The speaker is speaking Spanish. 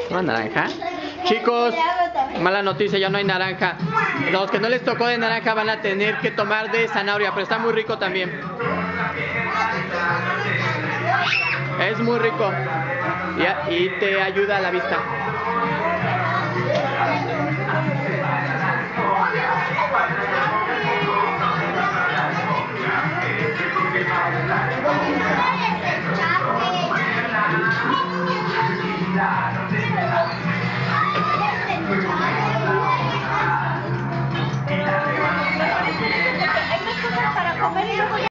¿Una naranja? Chicos, mala noticia, ya no hay naranja. Los que no les tocó de naranja van a tener que tomar de zanahoria, pero está muy rico también. Es muy rico y te ayuda a la vista.